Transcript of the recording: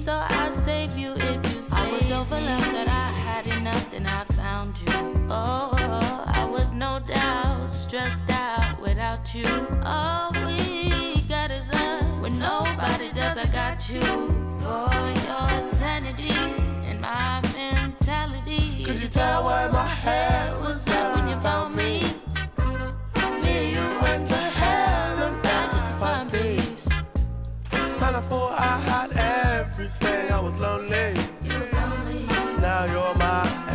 so I'll save you if you save me. I was overwhelmed that I had enough, then I found you. Oh, I was no doubt stressed out without you. All we got is us. When nobody does, I got you. For your sanity and my mentality. Could you tell where my head was at when you found me? Me and you went to hell and back just to find peace. Man, I thought I had everything. I was lonely. You was lonely. Now you're my